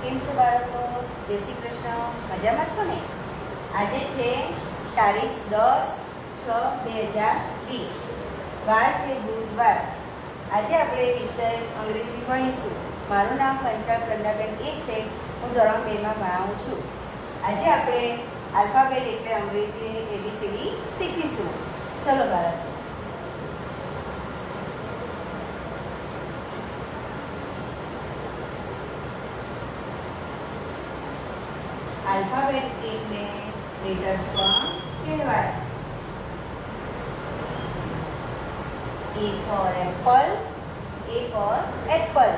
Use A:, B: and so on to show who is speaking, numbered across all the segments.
A: કેમ છો બાળકો? જય શ્રી કૃષ્ણ. મજામાં છો ને? આજે છે તારીખ 10/6/2020. વાર છે બુધવાર. આજે આપણે વિષય અંગ્રેજી ભણીશું. મારું નામ પંચાલ પ્રજ્ઞાબેન એ છે. હું ધોરણ 2માં ભણાવું છું. આજે આપણે આલ્ફાબેટ એટલે અંગ્રેજી ABCD શીખીશું. ચલો બાળકો. अल्फाबेट એટલે લેટર્સ પણ કહેવાય. A for apple, A for apple,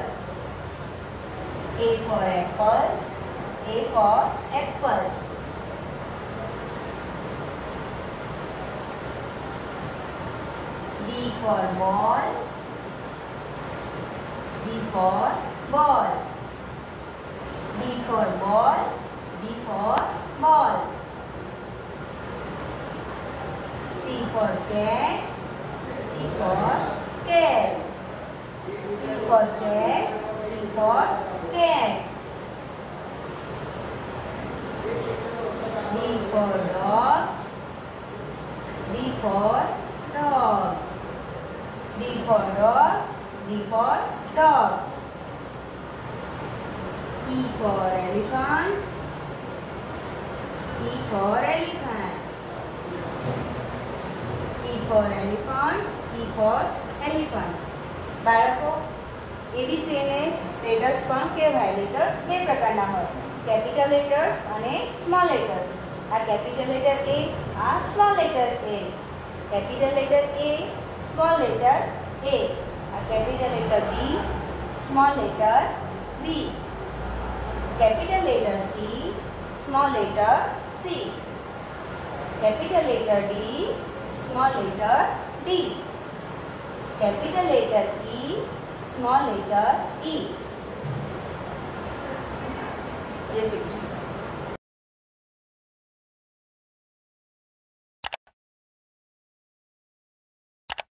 A: A for apple, A for apple. B for ball, B for ball, B for ball, B for ball. C for cat, C for cat, C for cat, C for cat. D for dog, D for dog, D for dog, D for dog. E for elephant, E for elephant, E for elephant, E for elephant. બાળકો ABC ને letters પણ કહેવાય. Letters બે પ્રકારના હોય, capital letters અને small letters. આ capital letter A, આ small letter A. Capital letter A, small letter A. આ capital letter B, small letter B. Capital letter C, small letter C. Capital letter D, small letter D. Capital letter E, small letter E. ये सीखिए.